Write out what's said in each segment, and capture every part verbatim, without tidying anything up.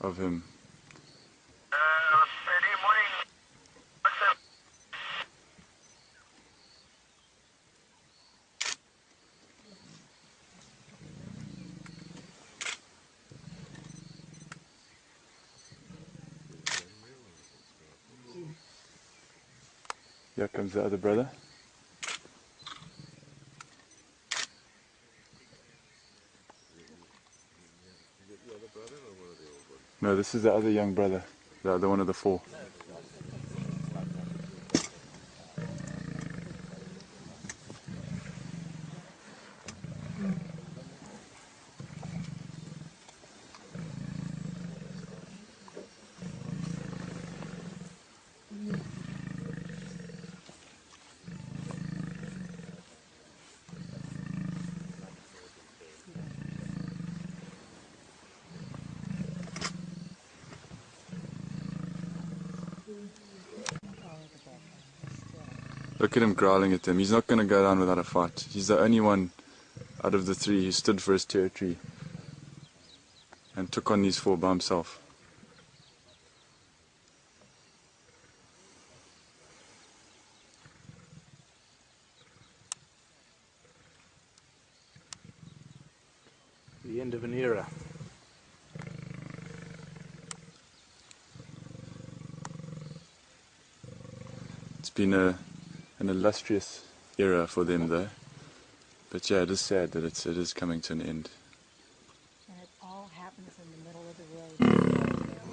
of him. Here comes the other brother. No, this is the other young brother, the other one of the four. Look at him growling at them. He's not going to go down without a fight. He's the only one out of the three who stood for his territory and took on these four by himself. The end of an era. It's been a an illustrious era for them though. But yeah, it is sad that it's, it is coming to an end. And it all happens in the middle of the road.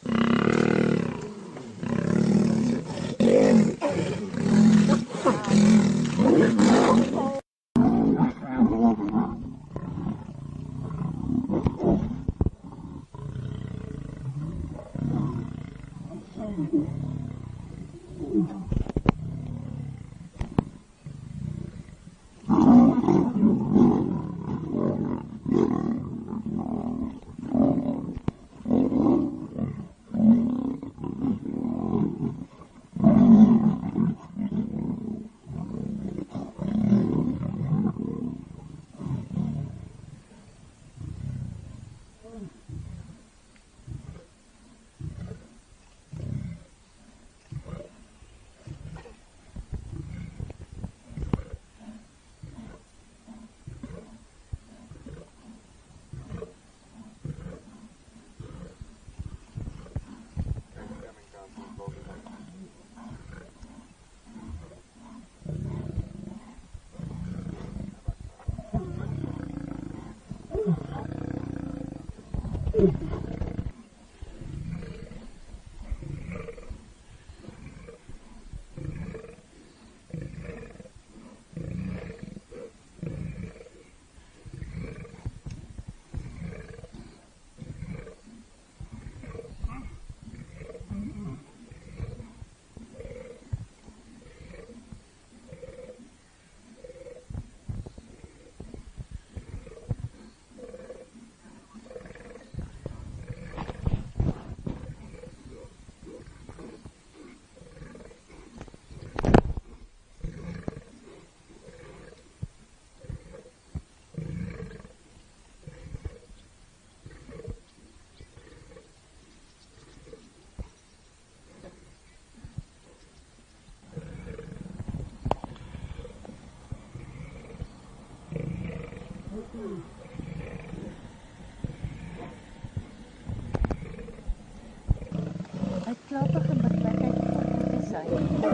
Uit klappige bedryfheid te sy.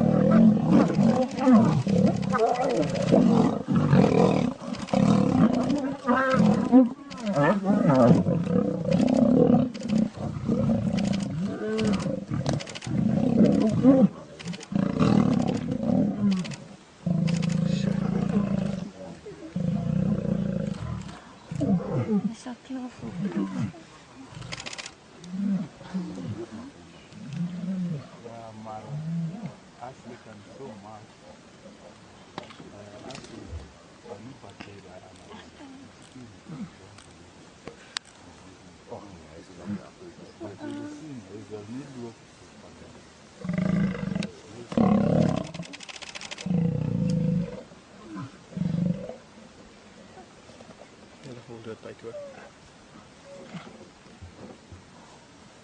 Dis al klaar vir. Ja, dat voelt het bij toe.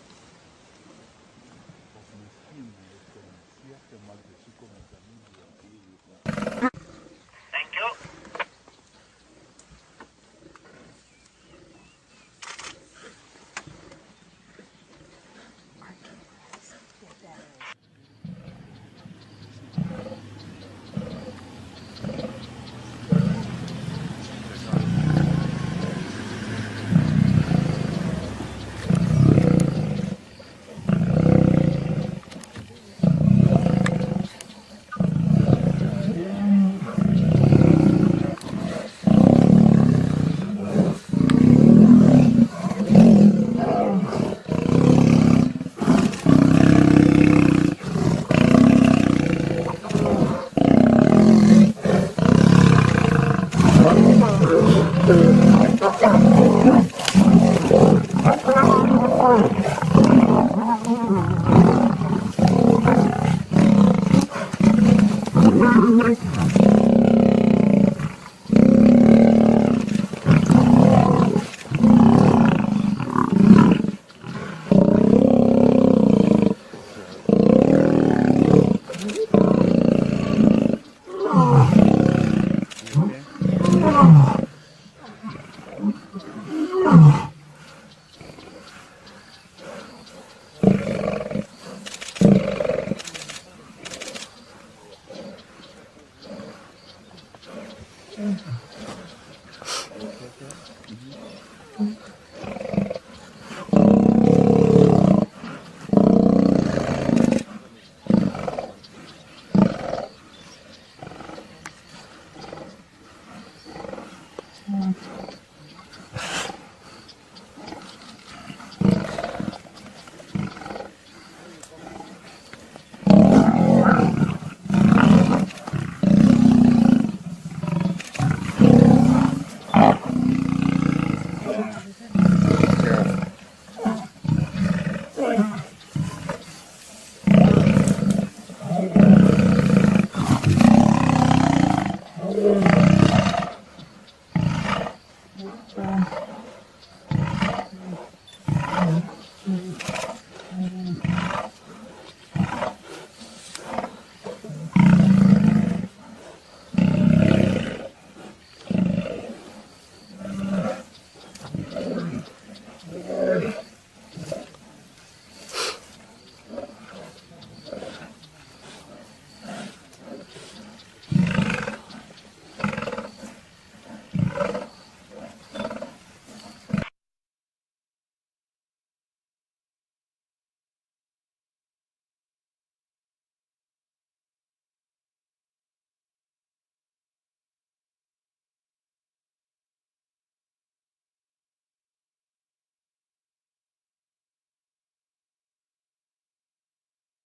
Mm-hmm.